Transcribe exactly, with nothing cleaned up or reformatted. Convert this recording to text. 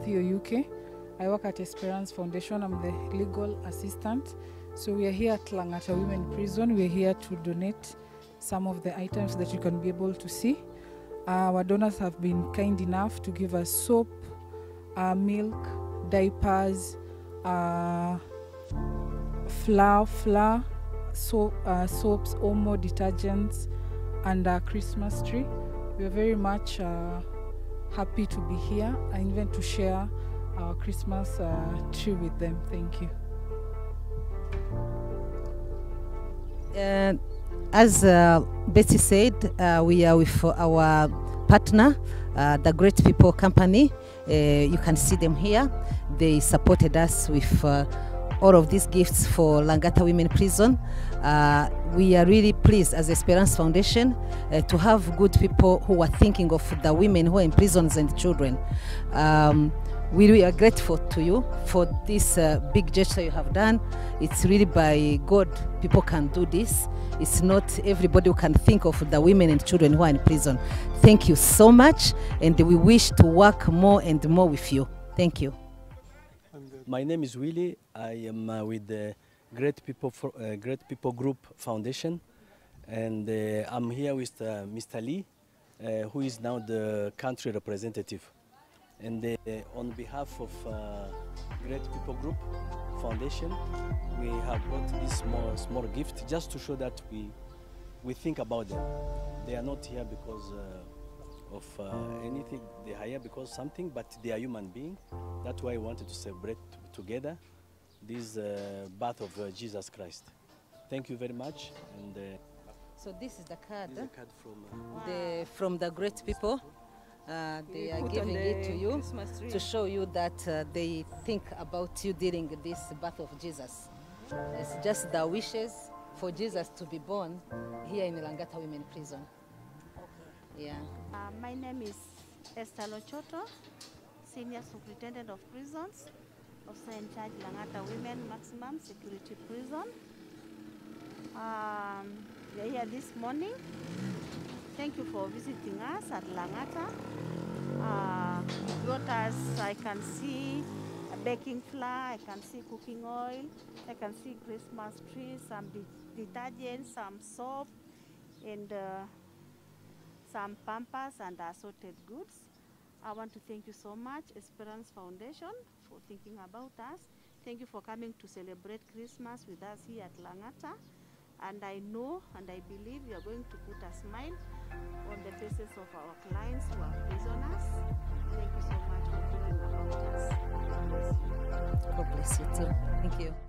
Theo U K. I work at Esperance Foundation. I'm the legal assistant. So we are here at Langata Women Prison. We are here to donate some of the items that you can be able to see. Our donors have been kind enough to give us soap, uh, milk, diapers, uh, flour, flour, soap, uh, soaps, Omo, detergents, and a Christmas tree. We are very much uh, happy to be here and even to share our Christmas uh, tree with them. Thank you. Uh, as uh, Betsy said, uh, we are with our partner, uh, the Great People Company. Uh, you can see them here. They supported us with uh, all of these gifts for Langata Women Prison. Uh, we are really pleased as Esperance Foundation uh, to have good people who are thinking of the women who are in prisons and children. Um, we really are grateful to you for this uh, big gesture you have done. It's really by God people can do this. It's not everybody who can think of the women and children who are in prison. Thank you so much, and we wish to work more and more with you. Thank you. My name is Willie. I am uh, with the Great People for, uh, Great People Group Foundation, and uh, I'm here with uh, Mister Lee, uh, who is now the country representative. And uh, on behalf of uh, Great People Group Foundation, we have brought this small, small gift just to show that we, we think about them. They are not here because uh, of uh, anything, they are here because something, but they are human beings. That's why I wanted to celebrate together this uh, birth of uh, Jesus Christ. Thank you very much. And uh, so this is the card, this is a card from, uh, the, from the Great People. Uh, they are giving it to you to show you that uh, they think about you during this birth of Jesus. It's just the wishes for Jesus to be born here in Langata Women Prison. Yeah. Uh, my name is Esther Lochoto, Senior Superintendent of Prisons, also in charge Langata Women Maximum Security Prison. Um, we are here this morning. Thank you for visiting us at Langata. Uh, you brought us, I can see a baking flour, I can see cooking oil, I can see Christmas trees, some de detergents, some soap, and uh, some pampers and assorted goods. I want to thank you so much, Esperance Foundation, for thinking about us. Thank you for coming to celebrate Christmas with us here at Langata. And I know and I believe you are going to put a smile on the faces of our clients who are prisoners. Thank you so much for thinking about us. God bless you. God bless you too. Thank you.